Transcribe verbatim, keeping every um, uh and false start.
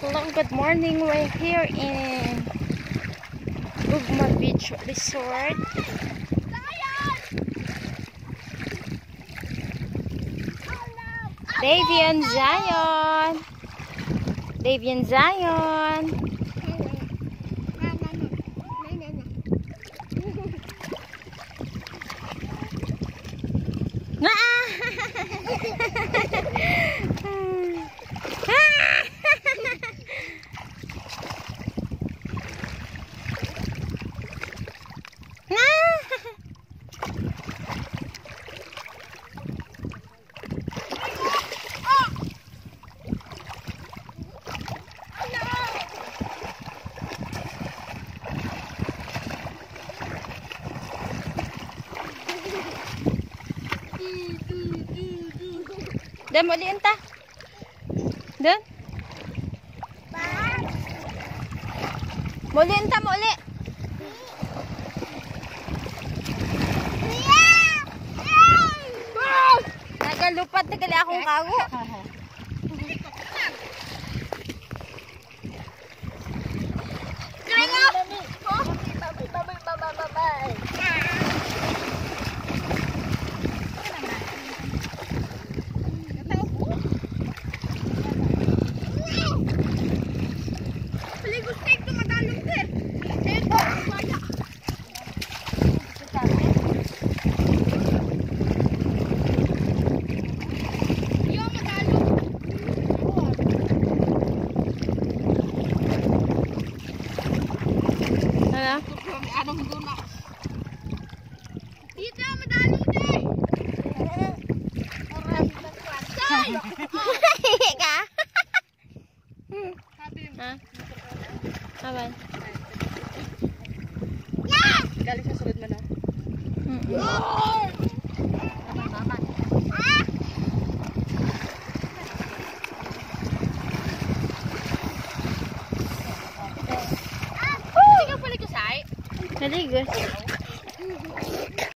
Hello, good morning. We're here in Gugma Beach Resort. Davy and Zion. Davy and Zion. Dan muli entah. Dan. Muli entah muli. Nagalupat na gali akong kago. Ha? Awan. Galing sa sulod mo na. Naligo.